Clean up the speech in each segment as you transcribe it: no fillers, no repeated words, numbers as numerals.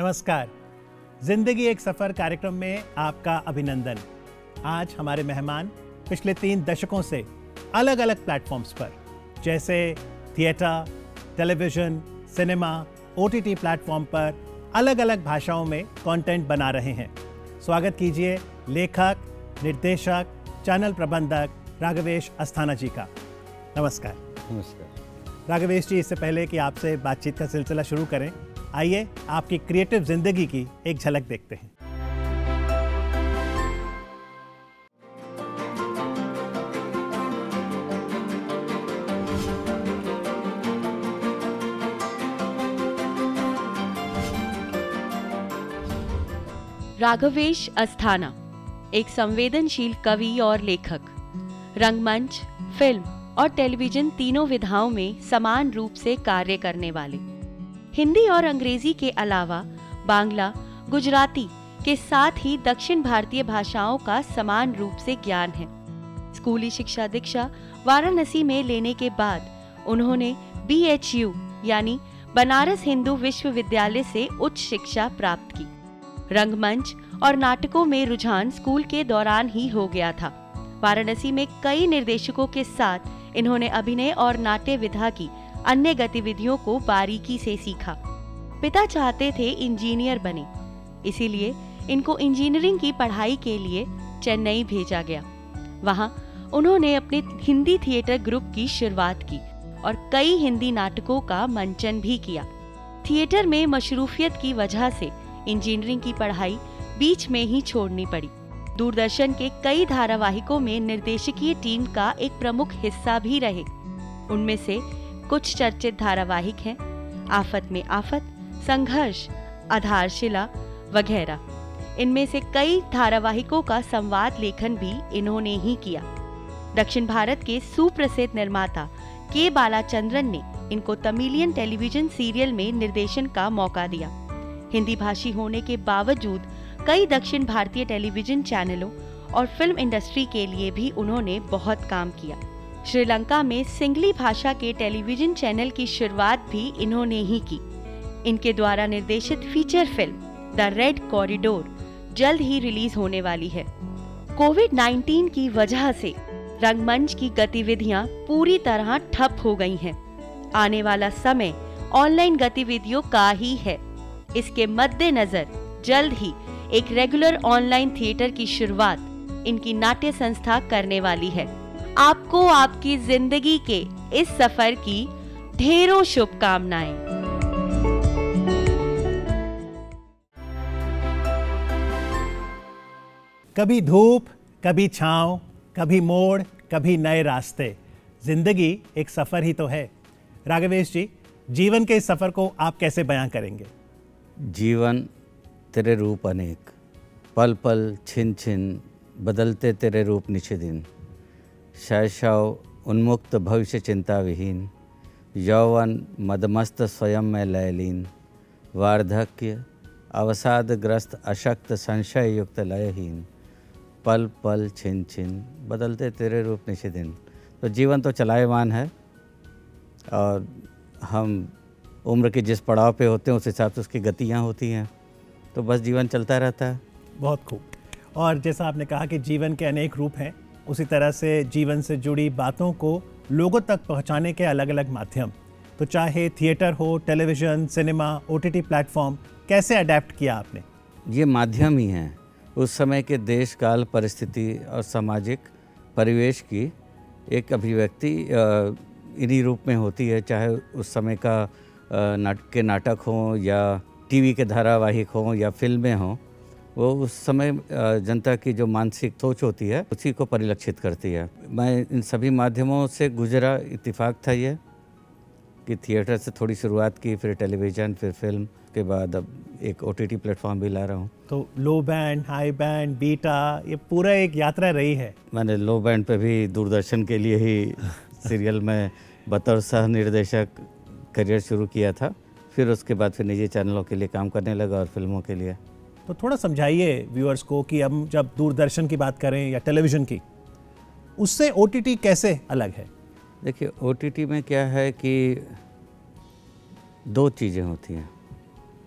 नमस्कार। जिंदगी एक सफ़र कार्यक्रम में आपका अभिनंदन। आज हमारे मेहमान पिछले 3 दशकों से अलग अलग प्लेटफॉर्म्स पर जैसे theatre, television, cinema, OTT platform पर अलग अलग भाषाओं में कंटेंट बना रहे हैं। स्वागत कीजिए लेखक, निर्देशक, चैनल प्रबंधक राघवेश अस्थाना जी का। नमस्कार। नमस्कार राघवेश जी, इससे पहले कि आपसे बातचीत का सिलसिला शुरू करें, आइए आपकी क्रिएटिव जिंदगी की एक झलक देखते हैं। राघवेश अस्थाना एक संवेदनशील कवि और लेखक, रंगमंच, फिल्म और टेलीविजन तीनों विधाओं में समान रूप से कार्य करने वाले। हिंदी और अंग्रेजी के अलावा बांग्ला, गुजराती के साथ ही दक्षिण भारतीय भाषाओं का समान रूप से ज्ञान है। स्कूली शिक्षा दीक्षा वाराणसी में लेने के बाद उन्होंने BHU यानी बनारस हिंदू विश्वविद्यालय से उच्च शिक्षा प्राप्त की। रंगमंच और नाटकों में रुझान स्कूल के दौरान ही हो गया था। वाराणसी में कई निर्देशकों के साथ इन्होंने अभिनय और नाट्य विधा की अन्य गतिविधियों को बारीकी से सीखा। पिता चाहते थे इंजीनियर बने, इसीलिए इनको इंजीनियरिंग की पढ़ाई के लिए चेन्नई भेजा गया। वहां उन्होंने अपने हिंदी थिएटर ग्रुप की शुरुआत की और कई हिंदी नाटकों का मंचन भी किया। थिएटर में मशरूफियत की वजह से इंजीनियरिंग की पढ़ाई बीच में ही छोड़नी पड़ी। दूरदर्शन के कई धारावाहिकों में निर्देशकीय टीम का एक प्रमुख हिस्सा भी रहे। उनमें से कुछ चर्चित धारावाहिक हैं आफत में आफत, संघर्ष, आधारशिला वगैरह। इनमें से कई धारावाहिकों का संवाद लेखन भी इन्होंने ही किया। दक्षिण भारत के सुप्रसिद्ध निर्माता के बालाचंद्रन ने इनको तमिलियन टेलीविजन सीरियल में निर्देशन का मौका दिया। हिंदी भाषी होने के बावजूद कई दक्षिण भारतीय टेलीविजन चैनलों और फिल्म इंडस्ट्री के लिए भी उन्होंने बहुत काम किया। श्रीलंका में सिंगली भाषा के टेलीविजन चैनल की शुरुआत भी इन्होंने ही की। इनके द्वारा निर्देशित feature film the red corridor जल्द ही रिलीज होने वाली है। कोविड-19 की वजह से रंगमंच की गतिविधियां पूरी तरह ठप हो गई हैं। आने वाला समय ऑनलाइन गतिविधियों का ही है। इसके मद्देनजर जल्द ही एक रेगुलर ऑनलाइन थिएटर की शुरुआत इनकी नाट्य संस्था करने वाली है। आपको आपकी जिंदगी के इस सफर की ढेरों शुभकामनाएं। कभी धूप, कभी छांव, कभी मोड़, कभी नए रास्ते। जिंदगी एक सफर ही तो है। राघवेश जी, जीवन के इस सफर को आप कैसे बयां करेंगे? जीवन तेरे रूप अनेक, पल पल छिन छिन बदलते तेरे रूप निशे दिन। शैशव उन्मुक्त भविष्य चिंता विहीन, यौवन मदमस्त स्वयं में लयलीन। वार्धक्य अवसादग्रस्त अशक्त संशय युक्त लयहीन, पल पल छिन छिन बदलते तेरे रूप निशे दिन। तो जीवन तो चलायमान है और हम उम्र के जिस पड़ाव पे होते हैं उस हिसाब से उसकी गतियाँ होती हैं, तो बस जीवन चलता रहता है। बहुत खूब। और जैसा आपने कहा कि जीवन के अनेक रूप हैं, उसी तरह से जीवन से जुड़ी बातों को लोगों तक पहुंचाने के अलग अलग माध्यम, तो चाहे थिएटर हो, टेलीविज़न, सिनेमा, OTT प्लेटफॉर्म, कैसे अडेप्ट किया आपने? ये माध्यम ही हैं उस समय के देश काल परिस्थिति और सामाजिक परिवेश की एक अभिव्यक्ति इन्हीं रूप में होती है। चाहे उस समय का नाटक हों या टीवी के धारावाहिक हों या फिल्में हों, वो उस समय जनता की जो मानसिक सोच होती है उसी को परिलक्षित करती है। मैं इन सभी माध्यमों से गुजरा, इत्तेफाक था ये कि थिएटर से थोड़ी शुरुआत की, फिर टेलीविज़न, फिर फिल्म के बाद अब एक OTT प्लेटफॉर्म भी ला रहा हूँ। तो low band, high band, beta, ये पूरा एक यात्रा रही है। मैंने लो बैंड पे भी दूरदर्शन के लिए ही सीरियल में बतौर सह निर्देशक करियर शुरू किया था। फिर उसके बाद फिर निजी चैनलों के लिए काम करने लगा और फिल्मों के लिए। तो थोड़ा समझाइए व्यूअर्स को कि हम जब दूरदर्शन की बात करें या टेलीविज़न की, उससे OTT कैसे अलग है? देखिए, OTT में क्या है कि 2 चीज़ें होती हैं।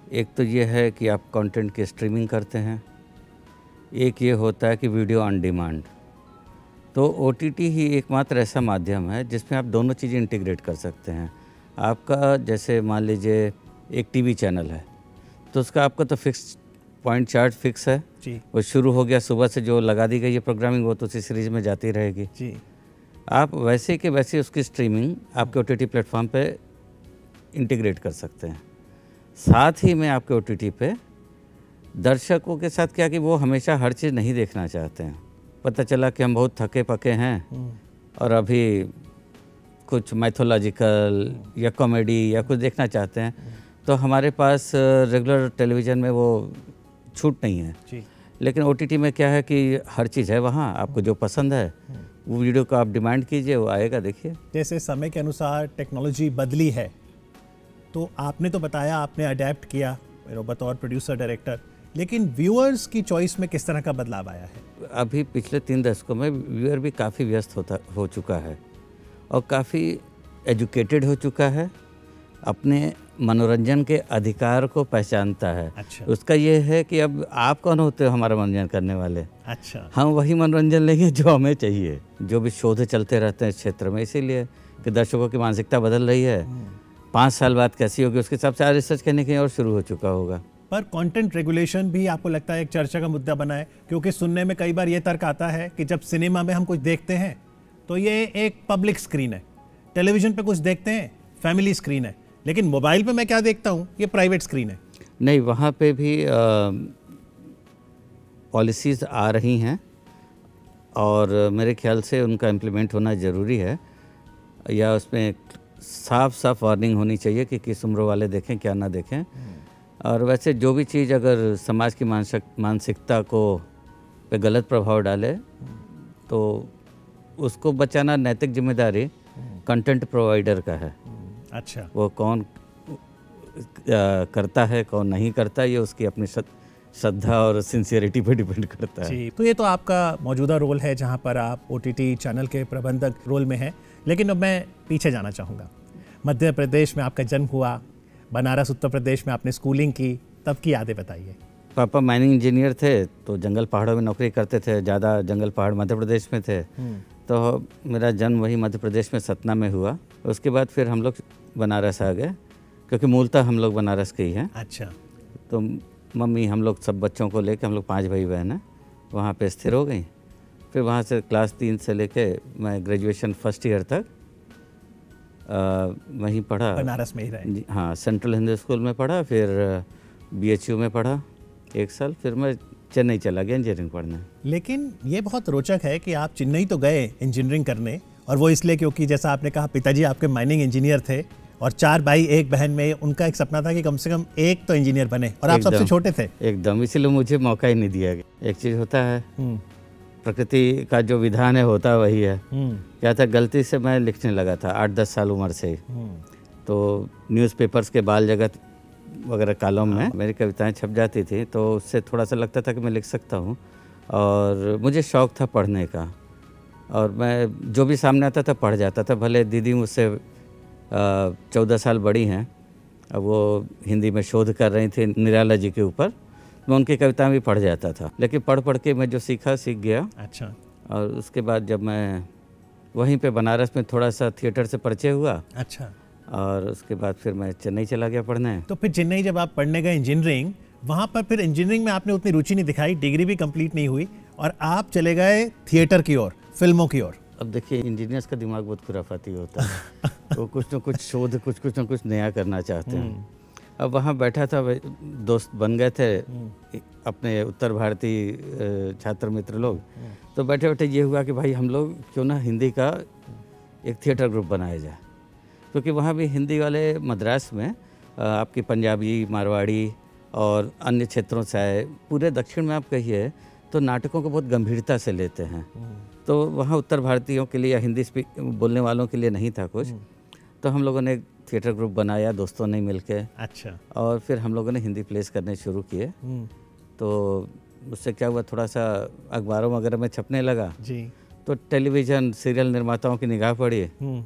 एक तो ये है कि आप कंटेंट की स्ट्रीमिंग करते हैं, एक ये होता है कि वीडियो ऑन डिमांड। तो OTT ही एकमात्र ऐसा माध्यम है जिसमें आप दोनों चीज़ें इंटीग्रेट कर सकते हैं। आपका जैसे मान लीजिए एक टीवी चैनल है, तो उसका आपका तो फिक्स पॉइंट चार्ट फिक्स है जी वो शुरू हो गया, सुबह से जो लगा दी गई है प्रोग्रामिंग वो तो उसी सीरीज़ में जाती रहेगी जी। आप वैसे के वैसे उसकी स्ट्रीमिंग आपके OTT प्लेटफॉर्म पे इंटीग्रेट कर सकते हैं। साथ ही में आपके OTT पे दर्शकों के साथ क्या कि वो हमेशा हर चीज़ नहीं देखना चाहते हैं। पता चला कि हम बहुत थके पके हैं और अभी कुछ मैथोलॉजिकल या कॉमेडी या कुछ देखना चाहते हैं, तो हमारे पास रेगुलर टेलीविज़न में वो छूट नहीं है जी। लेकिन OTT में क्या है कि हर चीज़ है वहाँ, आपको जो पसंद है वो वीडियो को आप डिमांड कीजिए, वो आएगा। देखिए जैसे समय के अनुसार टेक्नोलॉजी बदली है, तो आपने तो बताया आपने अडेप्ट किया बतौर प्रोड्यूसर डायरेक्टर, लेकिन व्यूअर्स की चॉइस में किस तरह का बदलाव आया है? अभी पिछले 3 दशकों में व्यूअर भी काफ़ी व्यस्त हो चुका है और काफ़ी एजुकेटेड हो चुका है, अपने मनोरंजन के अधिकार को पहचानता है। अच्छा। उसका ये है कि अब आप कौन होते हो हमारा मनोरंजन करने वाले? अच्छा। हम वही मनोरंजन लेंगे जो हमें चाहिए। जो भी शोध चलते रहते हैं इस क्षेत्र में, इसीलिए कि दर्शकों की मानसिकता बदल रही है। 5 साल बाद कैसी होगी उसके हिसाब से रिसर्च करने की और शुरू हो चुका होगा। पर कंटेंट रेगुलेशन भी आपको लगता है एक चर्चा का मुद्दा बना है? क्योंकि सुनने में कई बार ये तर्क आता है कि जब सिनेमा में हम कुछ देखते हैं तो ये एक पब्लिक स्क्रीन है, टेलीविज़न पे कुछ देखते हैं फैमिली स्क्रीन है, लेकिन मोबाइल पे मैं क्या देखता हूँ ये प्राइवेट स्क्रीन है। नहीं, वहाँ पे भी पॉलिसीज़ आ रही हैं और मेरे ख्याल से उनका इम्प्लीमेंट होना ज़रूरी है, या उसमें साफ साफ वार्निंग होनी चाहिए कि किस उम्र वाले देखें क्या ना देखें। और वैसे जो भी चीज़ अगर समाज की मानसिकता को पे गलत प्रभाव डाले तो उसको बचाना नैतिक जिम्मेदारी कंटेंट प्रोवाइडर का है। अच्छा। वो कौन करता है कौन नहीं करता, ये उसकी अपनी श्रद्धा और सिंसियरिटी पे डिपेंड करता है। जी, तो ये तो आपका मौजूदा रोल है जहाँ पर आप OTT चैनल के प्रबंधक रोल में हैं, लेकिन अब मैं पीछे जाना चाहूँगा। मध्य प्रदेश में आपका जन्म हुआ, बनारस उत्तर प्रदेश में आपने स्कूलिंग की, तब की यादें बताइए। पापा माइनिंग इंजीनियर थे, तो जंगल पहाड़ों में नौकरी करते थे, ज़्यादा जंगल पहाड़ मध्य प्रदेश में थे। तो मेरा जन्म वही मध्य प्रदेश में सतना में हुआ। उसके बाद फिर हम लोग बनारस आ गए, क्योंकि मूलतः हम लोग बनारस के ही हैं। अच्छा। तो मम्मी हम लोग सब बच्चों को लेके, हम लोग 5 भाई बहन हैं, वहाँ पे स्थिर हो गई। फिर वहाँ से क्लास 3 से लेके मैं ग्रेजुएशन फर्स्ट ईयर तक वहीं पढ़ा, बनारस में ही रहे? हाँ, सेंट्रल हिंदू स्कूल में पढ़ा, फिर BHU में पढ़ा 1 साल, फिर मैं चेन्नई चला गया इंजीनियरिंग पढ़ने। लेकिन ये बहुत रोचक है कि आप चेन्नई तो गए इंजीनियरिंग करने, और वो इसलिए क्योंकि जैसा आपने कहा पिताजी आपके माइनिंग इंजीनियर थे और 4 भाई 1 बहन में उनका एक सपना था कि कम से कम एक तो इंजीनियर बने, और आप सबसे छोटे थे। एकदम, इसीलिए मुझे मौका ही नहीं दिया गया। एक चीज़ होता है, प्रकृति का जो विधान है होता वही है। क्या था, गलती से मैं लिखने लगा था 8-10 साल उम्र से ही। तो न्यूज़पेपर्स के बाल जगत वगैरह कॉलम में मेरी कविताएं छप जाती थी, तो उससे थोड़ा सा लगता था कि मैं लिख सकता हूँ, और मुझे शौक़ था पढ़ने का, और मैं जो भी सामने आता था पढ़ जाता था। भले दीदी मुझसे 14 साल बड़ी हैं, अब वो हिंदी में शोध कर रही थी निराला जी के ऊपर, मैं उनकी कविताएं भी पढ़ जाता था, लेकिन पढ़ पढ़ के मैं जो सीख गया। अच्छा। और उसके बाद जब मैं वहीं पे बनारस में थोड़ा सा थिएटर से परिचय हुआ। अच्छा। और उसके बाद फिर मैं चेन्नई चला गया पढ़ने। तो फिर चेन्नई जब आप पढ़ने गए इंजीनियरिंग, वहाँ पर फिर इंजीनियरिंग में आपने उतनी रुचि नहीं दिखाई, डिग्री भी कंप्लीट नहीं हुई, और आप चले गए थिएटर की ओर, फिल्मों की ओर। अब देखिए, इंजीनियर्स का दिमाग बहुत खुराफाती होता है वो कुछ न कुछ शोध, कुछ न कुछ नया करना चाहते हैं। अब वहाँ बैठा था, दोस्त बन गए थे अपने उत्तर भारतीय छात्र मित्र लोग, तो बैठे बैठे ये हुआ कि भाई हम लोग क्यों ना हिंदी का एक थिएटर ग्रुप बनाया जाए, क्योंकि वहाँ भी हिंदी वाले मद्रास में आपकी पंजाबी, मारवाड़ी और अन्य क्षेत्रों से आए, पूरे दक्षिण में आप कहिए तो नाटकों को बहुत गंभीरता से लेते हैं। तो वहाँ उत्तर भारतीयों के लिए या हिंदी बोलने वालों के लिए नहीं था कुछ, तो हम लोगों ने एक थिएटर ग्रुप बनाया दोस्तों ने मिल के। अच्छा। और फिर हम लोगों ने हिंदी प्लेस करने शुरू किए। तो उससे क्या हुआ, थोड़ा सा अखबारों वगैरह में छपने लगा जी। तो टेलीविज़न सीरियल निर्माताओं की निगाह पड़ी,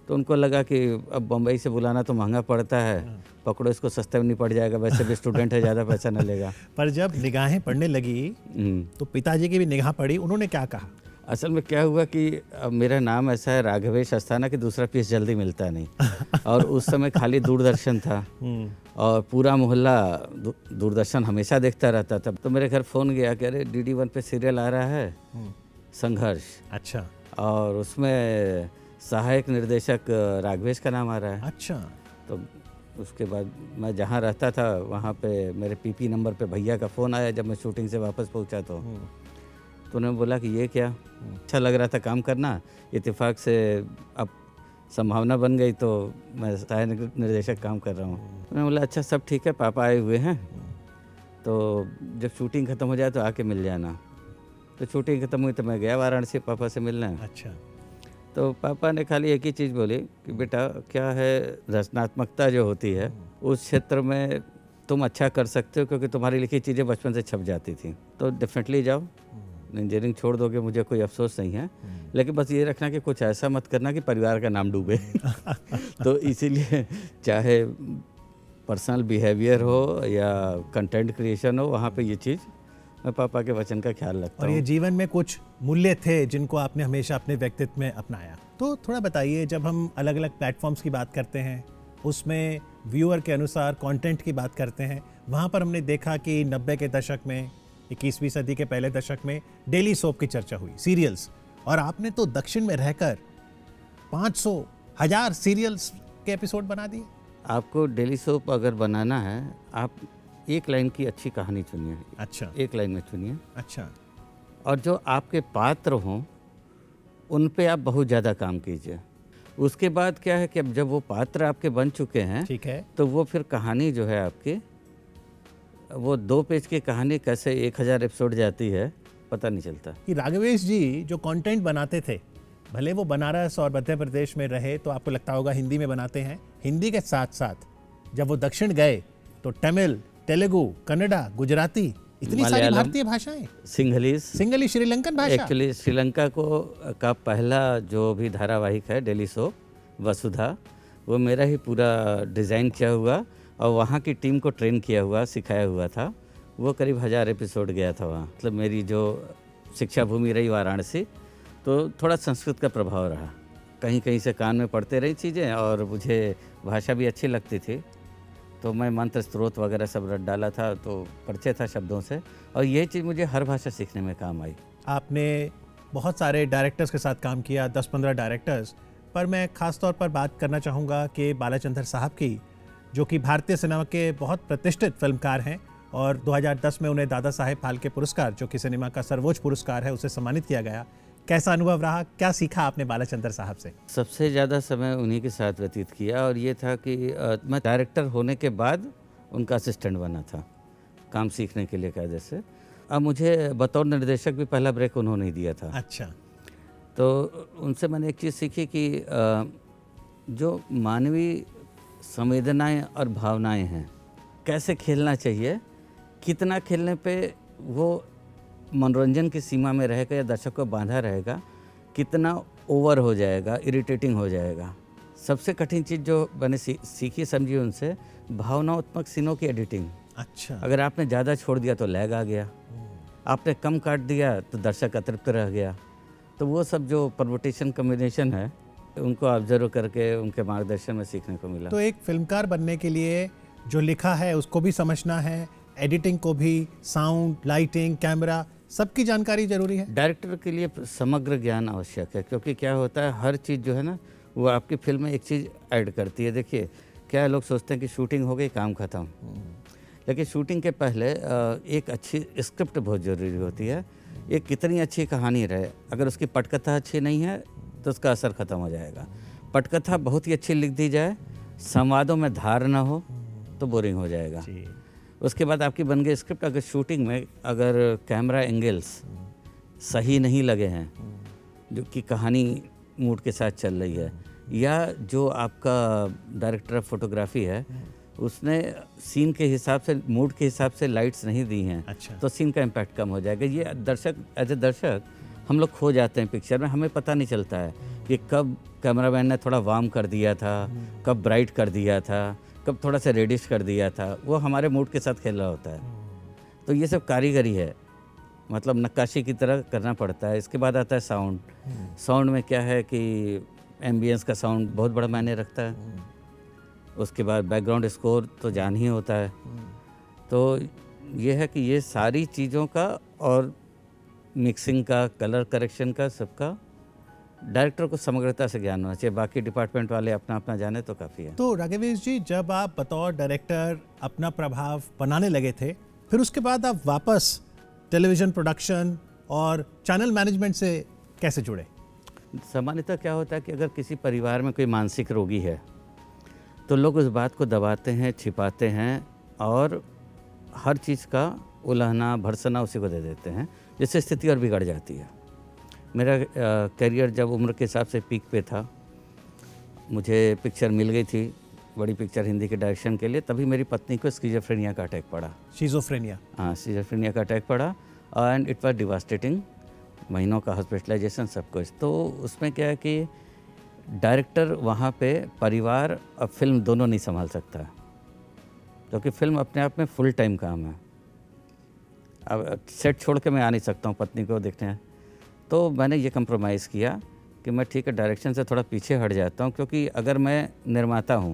तो उनको लगा कि अब बम्बई से बुलाना तो महंगा पड़ता है, पकड़ो इसको, सस्ते में नहीं पड़ जाएगा, वैसे भी स्टूडेंट है, ज़्यादा पैसा न लेगा। पर जब निगाहें पड़ने लगी तो पिताजी की भी निगाह पड़ी, उन्होंने क्या कहा? असल में क्या हुआ कि अब मेरा नाम ऐसा है राघवेश अस्थाना कि दूसरा पीस जल्दी मिलता नहीं और उस समय खाली दूरदर्शन था और पूरा मोहल्ला दूरदर्शन हमेशा देखता रहता था। तो मेरे घर फ़ोन गया कि अरे DD1 पे सीरियल आ रहा है संघर्ष। अच्छा। और उसमें सहायक निर्देशक राघवेश का नाम आ रहा है। अच्छा। तो उसके बाद मैं जहाँ रहता था वहाँ पे मेरे PP नंबर पे भैया का फ़ोन आया जब मैं शूटिंग से वापस पहुँचा तो उन्होंने बोला कि ये क्या, अच्छा लग रहा था काम करना, इत्तेफाक से अब संभावना बन गई तो मैं सहायक निर्देशक काम कर रहा हूँ। उन्होंने बोला अच्छा सब ठीक है, पापा आए हुए हैं तो जब शूटिंग ख़त्म हो जाए तो आके मिल जाना। तो शूटिंग ख़त्म हुई तो मैं गया वाराणसी पापा से मिलना। अच्छा। तो पापा ने खाली एक ही चीज़ बोली कि बेटा क्या है, रचनात्मकता जो होती है उस क्षेत्र में तुम अच्छा कर सकते हो क्योंकि तुम्हारी लिखी चीज़ें बचपन से छप जाती थी, तो डेफिनेटली जाओ, इंजीनियरिंग छोड़ दोगे मुझे कोई अफसोस नहीं है, लेकिन बस ये रखना कि कुछ ऐसा मत करना कि परिवार का नाम डूबे। तो इसीलिए चाहे पर्सनल बिहेवियर हो या कंटेंट क्रिएशन हो, वहाँ पे ये चीज़ मैं पापा के वचन का ख्याल रखता हूँ। और ये जीवन में कुछ मूल्य थे जिनको आपने हमेशा अपने व्यक्तित्व में अपनाया। तो थोड़ा बताइए, जब हम अलग अलग प्लेटफॉर्म्स की बात करते हैं उसमें व्यूअर के अनुसार कंटेंट की बात करते हैं, वहाँ पर हमने देखा कि 90 के दशक में, 21वीं सदी के पहले दशक में डेली सोप की चर्चा हुई, सीरियल्स, और आपने तो दक्षिण में रहकर 500,000 सीरियल्स के एपिसोड बना दिए। आपको डेली सोप अगर बनाना है, आप एक लाइन की अच्छी कहानी चुनिए। अच्छा। एक लाइन में चुनिए। अच्छा। और जो आपके पात्र हों उन पे आप बहुत ज़्यादा काम कीजिए। उसके बाद क्या है कि अब जब वो पात्र आपके बन चुके हैं, ठीक है, तो वो फिर कहानी जो है आपकी, वो 2 पेज की कहानी कैसे 1000 एपिसोड जाती है पता नहीं चलता। कि राघवेश जी जो कंटेंट बनाते थे, भले वो बनारस और मध्य प्रदेश में रहे तो आपको लगता होगा हिंदी में बनाते हैं, हिंदी के साथ साथ जब वो दक्षिण गए तो तमिल, तेलुगु, कन्नड़ा, गुजराती, इतनी सारी भारतीय भाषाएं, सिंहली श्रीलंकन भाषा। एक्चुअली श्रीलंका का पहला जो भी धारावाहिक है डेली सोप वसुधा, वो मेरा ही पूरा डिज़ाइन किया हुआ और वहाँ की टीम को ट्रेन किया हुआ, सिखाया हुआ था। वो करीब 1000 एपिसोड गया था वहाँ। मतलब मेरी जो शिक्षा भूमि रही वाराणसी, तो थोड़ा संस्कृत का प्रभाव रहा, कहीं कहीं से कान में पड़ते रही चीज़ें और मुझे भाषा भी अच्छी लगती थी, तो मैं मंत्र स्रोत वगैरह सब रट डाला था, तो परिचय था शब्दों से, और ये चीज़ मुझे हर भाषा सीखने में काम आई। आपने बहुत सारे डायरेक्टर्स के साथ काम किया, 10-15 डायरेक्टर्स, पर मैं ख़ास तौर पर बात करना चाहूँगा कि बालाचंद्र साहब की, जो कि भारतीय सिनेमा के बहुत प्रतिष्ठित फिल्मकार हैं और 2010 में उन्हें दादा साहेब फाल्के पुरस्कार, जो कि सिनेमा का सर्वोच्च पुरस्कार है, उसे सम्मानित किया गया। कैसा अनुभव रहा, क्या सीखा आपने बालाचंद्र साहब से? सबसे ज़्यादा समय उन्हीं के साथ व्यतीत किया, और ये था कि मैं डायरेक्टर होने के बाद उनका असिस्टेंट बना था काम सीखने के लिए कायदे से। अब मुझे बतौर निर्देशक भी पहला ब्रेक उन्होंने ही दिया था। अच्छा। तो उनसे मैंने एक चीज़ सीखी कि जो मानवीय संवेदनाएं और भावनाएं हैं, कैसे खेलना चाहिए, कितना खेलने पे वो मनोरंजन की सीमा में रहेगा या दर्शक को बांधा रहेगा, कितना ओवर हो जाएगा, इरिटेटिंग हो जाएगा। सबसे कठिन चीज़ जो मैंने सीखी समझी उनसे, भावनात्मक सीनों की एडिटिंग। अच्छा। अगर आपने ज़्यादा छोड़ दिया तो लैग आ गया, आपने कम काट दिया तो दर्शक अतृप्त रह गया। तो वो सब जो परमुटेशन कॉम्बिनेशन है, उनको ऑब्जर्व करके उनके मार्गदर्शन में सीखने को मिला। तो एक फिल्मकार बनने के लिए जो लिखा है उसको भी समझना है, एडिटिंग को भी, साउंड, लाइटिंग, कैमरा, सबकी जानकारी जरूरी है। डायरेक्टर के लिए समग्र ज्ञान आवश्यक है, क्योंकि क्या होता है, हर चीज़ जो है ना वो आपकी फिल्म में एक चीज़ ऐड करती है। देखिए क्या लोग सोचते हैं कि शूटिंग हो गई, काम खत्म, लेकिन शूटिंग के पहले एक अच्छी स्क्रिप्ट बहुत ज़रूरी होती है। एक कितनी अच्छी कहानी रहे, अगर उसकी पटकथा अच्छी नहीं है तो उसका असर ख़त्म हो जाएगा। पटकथा बहुत ही अच्छी लिख दी जाए, संवादों में धार ना हो तो बोरिंग हो जाएगा। उसके बाद आपकी बन गई स्क्रिप्ट। अगर शूटिंग में अगर कैमरा एंगल्स सही नहीं लगे हैं, जो कि कहानी मूड के साथ चल रही है, या जो आपका डायरेक्टर ऑफ फोटोग्राफी है उसने सीन के हिसाब से, मूड के हिसाब से लाइट्स नहीं दी हैं, अच्छा। तो सीन का इम्पैक्ट कम हो जाएगा। ये दर्शक, एज ए दर्शक हम लोग खो जाते हैं पिक्चर में, हमें पता नहीं चलता है कि कब कैमरामैन ने थोड़ा वार्म कर दिया था, कब ब्राइट कर दिया था, कब थोड़ा सा रेडिश कर दिया था, वो हमारे मूड के साथ खेल रहा होता है। तो ये सब कारीगरी है, मतलब नक्काशी की तरह करना पड़ता है। इसके बाद आता है साउंड। साउंड में क्या है कि एम्बियंस का साउंड बहुत बड़ा मायने रखता है। उसके बाद बैकग्राउंड स्कोर तो जान ही होता है। तो ये है कि ये सारी चीज़ों का और मिक्सिंग का, कलर करेक्शन का, सबका डायरेक्टर को समग्रता से ज्ञान होना चाहिए। बाकी डिपार्टमेंट वाले अपना अपना जाने तो काफ़ी है। तो राघवेश जी, जब आप बतौर डायरेक्टर अपना प्रभाव बनाने लगे थे, फिर उसके बाद आप वापस टेलीविज़न प्रोडक्शन और चैनल मैनेजमेंट से कैसे जुड़े? सामान्यतः क्या होता है कि अगर किसी परिवार में कोई मानसिक रोगी है तो लोग उस बात को दबाते हैं, छिपाते हैं और हर चीज़ का उलहना भर्सना उसी को दे देते हैं, जिससे स्थिति और बिगड़ जाती है। मेरा करियर जब उम्र के हिसाब से पीक पे था, मुझे पिक्चर मिल गई थी, बड़ी पिक्चर हिंदी के डायरेक्शन के लिए, तभी मेरी पत्नी को स्किज़ोफ्रेनिया का अटैक पड़ा। शिज़ोफ्रेनिया? हाँ, स्किज़ोफ्रेनिया का अटैक पड़ा एंड इट वाज डिवास्टेटिंग। महीनों का हॉस्पिटलाइजेशन, सब कुछ। तो उसमें क्या है कि डायरेक्टर वहाँ पे परिवार और फिल्म दोनों नहीं संभाल सकता, क्योंकि फिल्म अपने आप में फुल टाइम काम है। अब सेट छोड़ के मैं आ नहीं सकता हूँ पत्नी को देखने। तो मैंने ये कंप्रोमाइज़ किया कि मैं ठीक है डायरेक्शन से थोड़ा पीछे हट जाता हूँ, क्योंकि अगर मैं निर्माता हूँ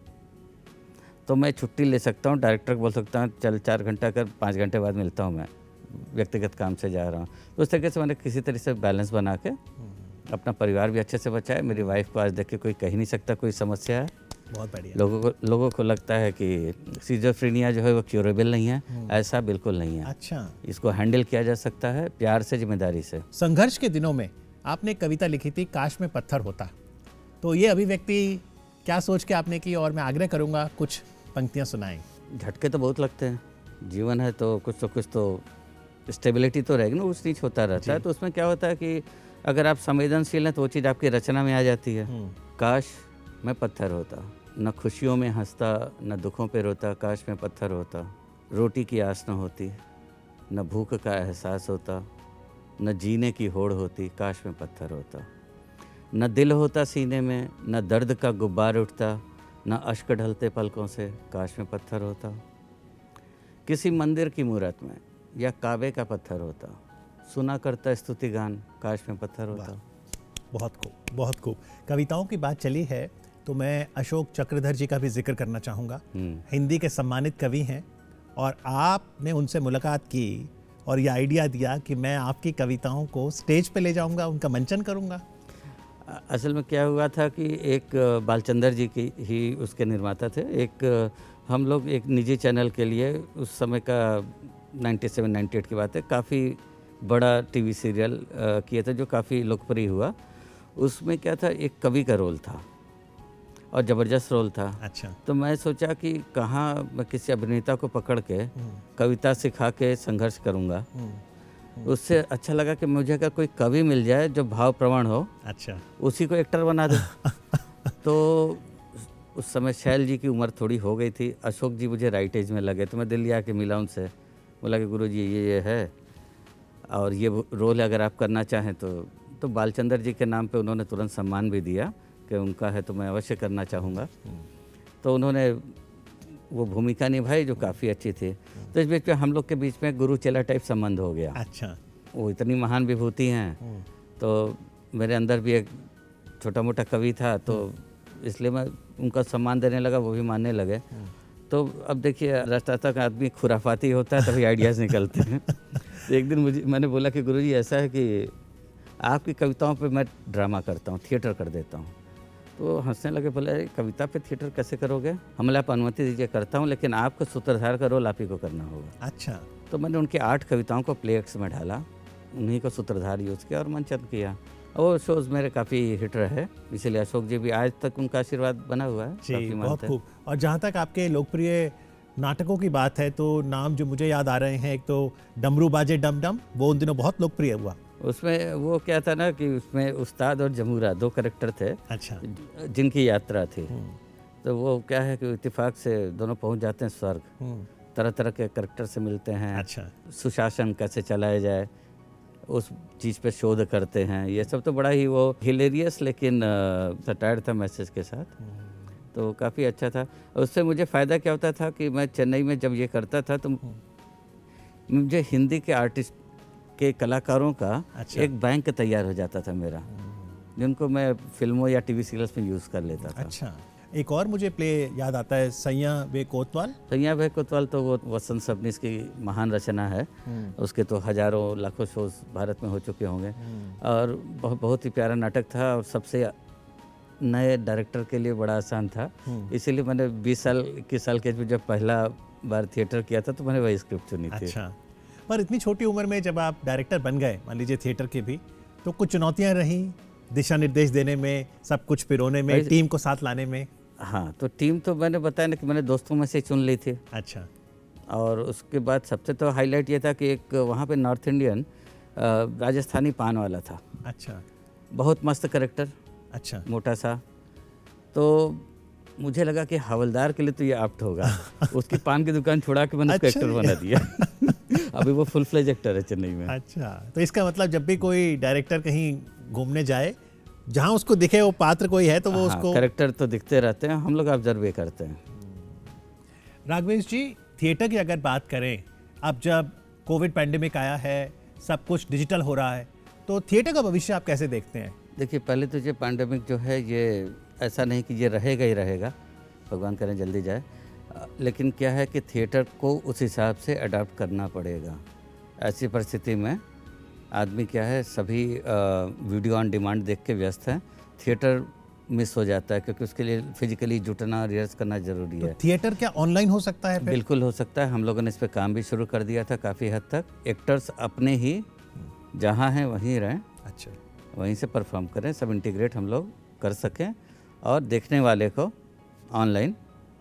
तो मैं छुट्टी ले सकता हूँ, डायरेक्टर को बोल सकता हूँ चल 4 घंटा कर, 5 घंटे बाद मिलता हूँ, मैं व्यक्तिगत काम से जा रहा हूँ। तो उस तरीके से मैंने किसी तरह से बैलेंस बना के अपना परिवार भी अच्छे से बचाया। मेरी वाइफ को आज देख के कोई कह ही नहीं सकता कोई समस्या है। बहुत बढ़िया। लोगों को लगता है कि स्किज़ोफ्रेनिया जो है वो क्यूरेबल नहीं है, ऐसा बिल्कुल नहीं है। अच्छा। इसको हैंडल किया जा सकता है प्यार से, जिम्मेदारी से। संघर्ष के दिनों में आपने कविता लिखी थी, काश में पत्थर होता। तो ये अभिव्यक्ति क्या सोच के आपने की, और मैं आग्रह करूंगा कुछ पंक्तियां सुनाएं। झटके तो बहुत लगते हैं, जीवन है तो कुछ तो स्टेबिलिटी तो रहेगी ना, ऊंच नीच होता रहता है। तो उसमें क्या होता है कि अगर आप संवेदनशील हैं तो वो चीज़ आपकी रचना में आ जाती है। काश मैं पत्थर होता, न खुशियों में हंसता, न दुखों पे रोता। काश मैं पत्थर होता, रोटी की आस न होती, न भूख का एहसास होता, न जीने की होड़ होती। काश मैं पत्थर होता, न दिल होता सीने में, न दर्द का गुब्बार उठता, न अश्क ढलते पलकों से। काश मैं पत्थर होता, किसी मंदिर की मूरत में या काबे का पत्थर होता, सुना करता स्तुति गान। काश में पत्थर होता। बहुत खूब, बहुत खूब। कविताओं की बात चली है तो मैं अशोक चक्रधर जी का भी जिक्र करना चाहूँगा। हिंदी के सम्मानित कवि हैं, और आपने उनसे मुलाकात की और ये आइडिया दिया कि मैं आपकी कविताओं को स्टेज पे ले जाऊँगा, उनका मंचन करूँगा। असल में क्या हुआ था कि एक बालचंदर जी की ही उसके निर्माता थे। एक हम लोग एक निजी चैनल के लिए उस समय का 97-98 की बात है, काफ़ी बड़ा टीवी सीरियल किए थे जो काफ़ी लोकप्रिय हुआ। उसमें क्या था, एक कवि का रोल था और ज़बरदस्त रोल था। अच्छा। तो मैं सोचा कि कहाँ मैं किसी अभिनेता को पकड़ के कविता सिखा के संघर्ष करूँगा। उससे अच्छा लगा कि मुझे अगर कोई कवि मिल जाए जो भावप्रवण हो, अच्छा, उसी को एक्टर बना दे। तो उस समय शैल जी की उम्र थोड़ी हो गई थी, अशोक जी मुझे राइट एज में लगे। तो मैं दिल्ली आके मिला उनसे, बोला कि गुरु जी ये है और ये रोल अगर आप करना चाहें तो बालचंदर जी के नाम पे उन्होंने तुरंत सम्मान भी दिया कि उनका है तो मैं अवश्य करना चाहूँगा। तो उन्होंने वो भूमिका निभाई जो काफ़ी अच्छी थी। तो इस बीच में हम लोग के बीच में गुरु चेला टाइप संबंध हो गया। अच्छा। वो इतनी महान विभूति हैं, तो मेरे अंदर भी एक छोटा मोटा कवि था, तो इसलिए मैं उनका सम्मान देने लगा, वो भी मानने लगे। तो अब देखिए राष्ट्रता का आदमी खुराफाती होता है, तभी आइडियाज़ निकलते हैं। तो एक दिन मैंने बोला कि गुरुजी ऐसा है कि आपकी कविताओं पे मैं ड्रामा करता हूँ, थिएटर कर देता हूँ। तो हंसने लगे, बोले अरे कविता पे थिएटर कैसे करोगे? हमने आप अनुमति दीजिए, करता हूँ, लेकिन आपको सूत्रधार का रोल आप ही को करना होगा। अच्छा। तो मैंने उनकी 8 कविताओं को प्ले एक्ट्स में ढाला, उन्हीं को सूत्रधार यूज़ किया और मंचन किया। और शोज़ मेरे काफ़ी हिट रहे, इसलिए अशोक जी भी आज तक उनका आशीर्वाद बना हुआ है। जी, बहुत खूब। और जहाँ तक आपके लोकप्रिय नाटकों की बात है तो नाम जो मुझे याद आ रहे हैं, एक तो डमरू बाजे डम डम, वो उन दिनों बहुत लोकप्रिय हुआ। उसमें वो क्या था ना कि उसमें उस्ताद और जमूरा 2 कैरेक्टर थे। अच्छा। जिनकी यात्रा थी। तो वो क्या है कि इत्तेफाक से दोनों पहुंच जाते हैं स्वर्ग, तरह तरह के कैरेक्टर से मिलते हैं। अच्छा। सुशासन कैसे चलाया जाए, उस चीज़ पे शोध करते हैं। ये सब तो बड़ा ही वो हिलेरियस लेकिन सटायर था मैसेज के साथ, तो काफ़ी अच्छा था। उससे मुझे फ़ायदा क्या होता था कि मैं चेन्नई में जब ये करता था तो मुझे हिंदी के आर्टिस्ट के कलाकारों का अच्छा। एक बैंक तैयार हो जाता था मेरा, जिनको मैं फिल्मों या टीवी सीरियल्स में यूज़ कर लेता था। अच्छा, एक और मुझे प्ले याद आता है, सैया वे कोतवाल। सैया वे कोतवाल तो वो वसंत सबनीस की महान रचना है। उसके तो हजारों लाखों शोज भारत में हो चुके होंगे और बहुत ही प्यारा नाटक था और सबसे नए डायरेक्टर के लिए बड़ा आसान था। इसीलिए मैंने 20 साल 21 साल के जब पहला बार थिएटर किया था तो मैंने वही स्क्रिप्ट चुनी थी। अच्छा, पर इतनी छोटी उम्र में जब आप डायरेक्टर बन गए, मान लीजिए थिएटर के भी, तो कुछ चुनौतियां रही दिशा निर्देश देने में, सब कुछ पिरोने में, टीम को साथ लाने में? हाँ, तो टीम तो मैंने बताया ना कि मैंने दोस्तों में से चुन ली थी। अच्छा। और उसके बाद सबसे तो हाईलाइट ये था कि एक वहाँ पे नॉर्थ इंडियन राजस्थानी पान वाला था। अच्छा। बहुत मस्त कैरेक्टर। अच्छा। मोटा सा। तो मुझे लगा कि हवलदार के लिए तो ये एप्ट होगा। उसकी पान की दुकान छोड़ा के मैंने उसको एक्टर बना दिया। अभी वो फुल फ्लेज एक्टर है चेन्नई में। अच्छा, तो इसका मतलब जब भी कोई डायरेक्टर कहीं घूमने जाए, जहाँ उसको दिखे वो पात्र कोई है तो वो उसको, कैरेक्टर तो दिखते रहते हैं, हम लोग ऑब्जर्व करते हैं। राघवेश जी, थिएटर की अगर बात करें, अब जब कोविड पैंडेमिक आया है, सब कुछ डिजिटल हो रहा है, तो थिएटर का भविष्य आप कैसे देखते हैं? देखिए, पहले तो ये पैंडेमिक जो है ये ऐसा नहीं कि ये रहेगा ही रहेगा, भगवान करें जल्दी जाए, लेकिन क्या है कि थिएटर को उस हिसाब से अडॉप्ट करना पड़ेगा। ऐसी परिस्थिति में आदमी क्या है, सभी वीडियो ऑन डिमांड देख के व्यस्त हैं, थिएटर मिस हो जाता है क्योंकि उसके लिए फिजिकली जुटना, रिहर्स करना ज़रूरी है। तो थिएटर क्या ऑनलाइन हो सकता है? बिल्कुल हो सकता है। हम लोगों ने इस पर काम भी शुरू कर दिया था काफ़ी हद तक। एक्टर्स अपने ही जहाँ हैं वहीं रहें, अच्छा, वहीं से परफॉर्म करें, सब इंटीग्रेट हम लोग कर सकें और देखने वाले को ऑनलाइन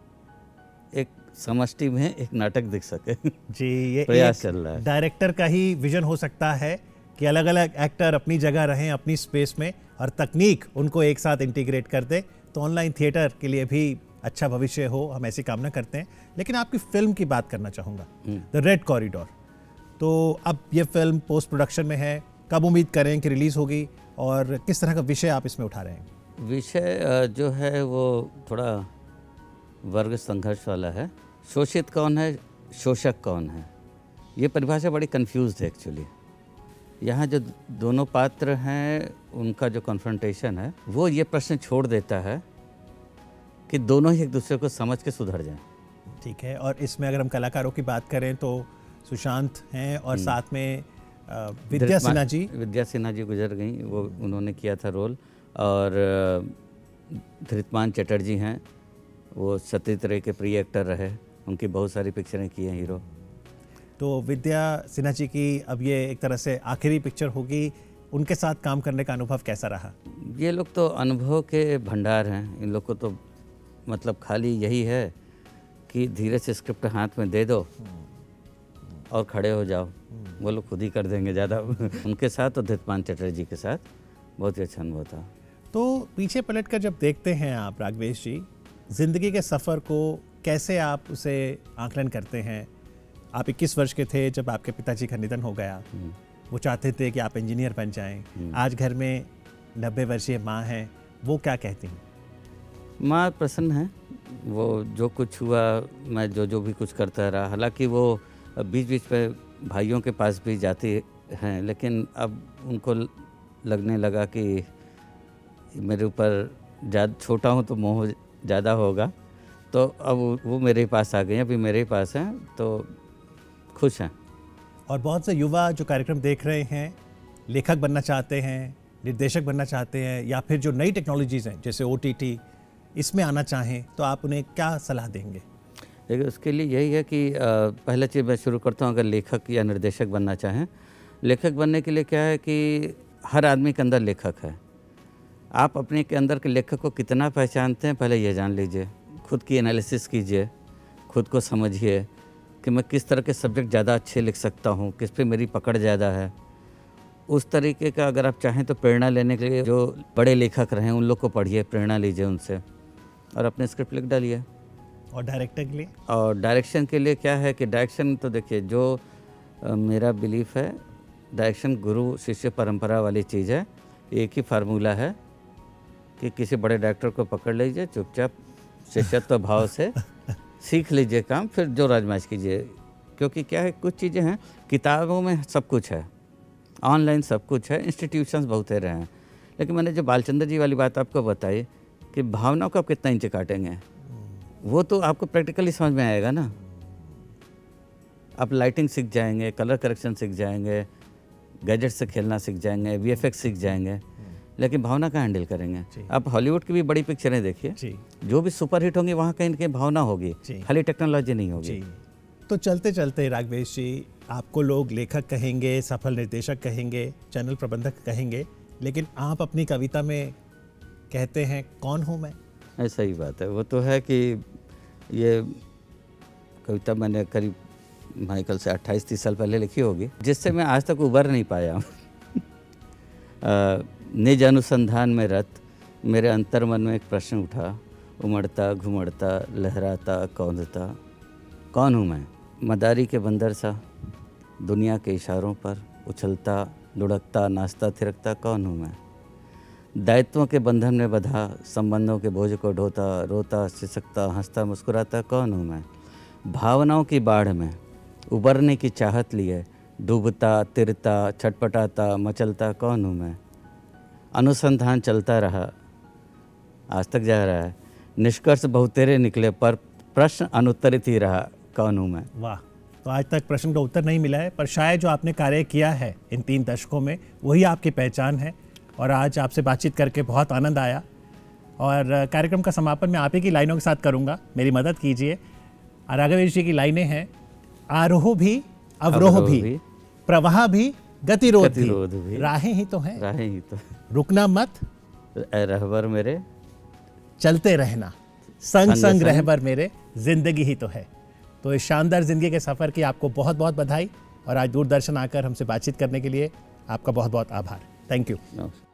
एक समष्टि में एक नाटक दिख सके। जी, ये प्रयास चल रहा है। डायरेक्टर का ही विजन हो सकता है कि अलग अलग एक्टर अपनी जगह रहें, अपनी स्पेस में, और तकनीक उनको एक साथ इंटीग्रेट कर दे, तो ऑनलाइन थिएटर के लिए भी अच्छा भविष्य हो, हम ऐसी कामना करते हैं। लेकिन आपकी फिल्म की बात करना चाहूँगा, द रेड कॉरिडोर। तो अब ये फिल्म पोस्ट प्रोडक्शन में है, कब उम्मीद करें कि रिलीज़ होगी और किस तरह का विषय आप इसमें उठा रहे हैं? विषय जो है वो थोड़ा वर्ग संघर्ष वाला है। शोषित कौन है, शोषक कौन है, ये परिभाषा बड़ी कंफ्यूज है एक्चुअली। यहाँ जो दोनों पात्र हैं उनका जो कन्फ्रंटेशन है वो ये प्रश्न छोड़ देता है कि दोनों ही एक दूसरे को समझ के सुधर जाएं। ठीक है, और इसमें अगर हम कलाकारों की बात करें तो सुशांत हैं और साथ में विद्या सिन्हा जी गुजर गई, वो उन्होंने किया था रोल, और धृतमान चटर्जी हैं, वो सत्यजीत रे के प्रिय एक्टर रहे, उनकी बहुत सारी पिक्चरें की हैं हीरो। तो विद्या सिन्हा जी की अब ये एक तरह से आखिरी पिक्चर होगी, उनके साथ काम करने का अनुभव कैसा रहा? ये लोग तो अनुभव के भंडार हैं। इन लोग को तो मतलब खाली यही है कि धीरे से स्क्रिप्ट हाथ में दे दो और खड़े हो जाओ, वो लोग खुद ही कर देंगे ज़्यादा। उनके साथ तो धृतमान चटर्जी के साथ बहुत ही अच्छा अनुभव था। तो पीछे पलट कर जब देखते हैं आप राघवेश जी, ज़िंदगी के सफ़र को कैसे आप उसे आकलन करते हैं? आप 21 वर्ष के थे जब आपके पिताजी का निधन हो गया, वो चाहते थे कि आप इंजीनियर बन जाएं। आज घर में 90 वर्षीय माँ हैं, वो क्या कहती हैं? माँ प्रसन्न है, वो जो कुछ हुआ, मैं जो भी कुछ करता रहा, हालांकि वो बीच बीच पे भाइयों के पास भी जाती हैं, लेकिन अब उनको लगने लगा कि मेरे ऊपर ज़्यादा छोटा हूँ तो मोह ज़्यादा होगा, तो अब वो मेरे पास आ गए, अभी मेरे पास हैं, तो खुश हैं। और बहुत से युवा जो कार्यक्रम देख रहे हैं, लेखक बनना चाहते हैं, निर्देशक बनना चाहते हैं, या फिर जो नई टेक्नोलॉजीज़ हैं जैसे OTT, इसमें आना चाहें, तो आप उन्हें क्या सलाह देंगे? देखिए, उसके लिए यही है कि पहले चीज़ मैं शुरू करता हूँ, अगर लेखक या निर्देशक बनना चाहें, लेखक बनने के लिए क्या है कि हर आदमी के अंदर लेखक है। आप अपने के अंदर के लेखक को कितना पहचानते हैं, पहले ये जान लीजिए। खुद की एनालिसिस कीजिए, खुद को समझिए कि मैं किस तरह के सब्जेक्ट ज़्यादा अच्छे लिख सकता हूँ, किस पे मेरी पकड़ ज़्यादा है। उस तरीके का अगर आप चाहें तो प्रेरणा लेने के लिए जो बड़े लेखक रहे उन लोग को पढ़िए, प्रेरणा लीजिए उनसे और अपने स्क्रिप्ट लिख डालिए। और डायरेक्टर के लिए? और डायरेक्शन के लिए क्या है कि डायरेक्शन तो देखिए, जो मेरा बिलीफ है डायरेक्शन गुरु शिष्य परंपरा वाली चीज़ है। एक ही फार्मूला है कि किसी बड़े डायरेक्टर को पकड़ लीजिए, चुपचाप शिष्यत्व भाव से सीख लीजिए काम, फिर जो राजमाइश कीजिए। क्योंकि क्या है, कुछ चीज़ें हैं, किताबों में सब कुछ है, ऑनलाइन सब कुछ है, इंस्टीट्यूशंस बहुत रहे हैं, लेकिन मैंने जो बालचंद्र जी वाली बात आपको बताई कि भावनाओं को आप कितना इंच काटेंगे, वो तो आपको प्रैक्टिकली समझ में आएगा ना। आप लाइटिंग सीख जाएंगे, कलर करेक्शन सीख जाएंगे, गैजेट से खेलना सीख जाएंगे, वीएफएक्स सीख जाएंगे, लेकिन भावना का हैंडल करेंगे। आप हॉलीवुड की भी बड़ी पिक्चरें देखिए, जो भी सुपर हिट होंगी वहाँ कहीं ना कहीं भावना होगी, खाली टेक्नोलॉजी नहीं होगी। तो चलते चलते राघवेश जी, आपको लोग लेखक कहेंगे, सफल निर्देशक कहेंगे, चैनल प्रबंधक कहेंगे, लेकिन आप अपनी कविता में कहते हैं कौन हूँ मैं। ऐसा ही बात है। वो तो है कि ये कविता मैंने करीब माइकल से 28-30 साल पहले लिखी होगी, जिससे मैं आज तक उबर नहीं पाया हूँ। निज अनुसंधान में रत मेरे अंतर मन में एक प्रश्न उठा, उमड़ता घुमड़ता लहराता कौंधता कौन हूँ मैं। मदारी के बंदर सा दुनिया के इशारों पर उछलता लुढ़कता नाचता थिरकता कौन हूँ मैं। दायित्वों के बंधन में बंधा संबंधों के बोझ को ढोता रोता सिसकता हंसता मुस्कुराता कौन हूँ मैं। भावनाओं की बाढ़ में उबरने की चाहत लिए डूबता तिरता छटपटाता मचलता कौन हूँ मैं। अनुसंधान चलता रहा, आज तक जा रहा है, निष्कर्ष बहुतेरे निकले पर प्रश्न अनुत्तरित ही रहा, कौन हूँ मैं। वाह, तो आज तक प्रश्न का उत्तर नहीं मिला है, पर शायद जो आपने कार्य किया है इन 3 दशकों में वही आपकी पहचान है। और आज आपसे बातचीत करके बहुत आनंद आया। और कार्यक्रम का समापन मैं आप ही की लाइनों के साथ करूँगा, मेरी मदद कीजिए। राघवेश जी की लाइनें हैं, आरोह भी अवरोह भी प्रवाह भी गतिरोध भी, राहें ही तो हैं, राहें ही तो, रुकना मत रहबर मेरे, चलते रहना संग संग रहबर मेरे, जिंदगी ही तो है। तो इस शानदार जिंदगी के सफ़र की आपको बहुत बहुत बधाई, और आज दूरदर्शन आकर हमसे बातचीत करने के लिए आपका बहुत बहुत आभार। Thank you.